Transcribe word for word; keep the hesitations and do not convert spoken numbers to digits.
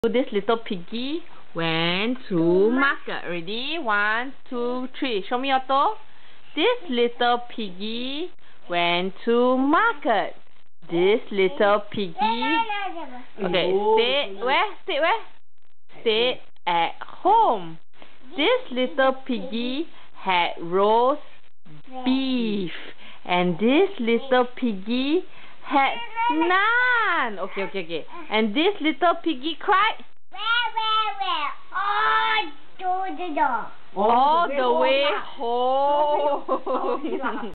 This little piggy went to market. Ready? One, two, three. Show me your toe. This little piggy went to market. This little piggy. Okay, stay where? Stay where? Stay at home. This little piggy had roast beef, and this little piggy had none. Okay, okay, okay. And this little piggy cried. Where, where, where? All to the door. All the way home.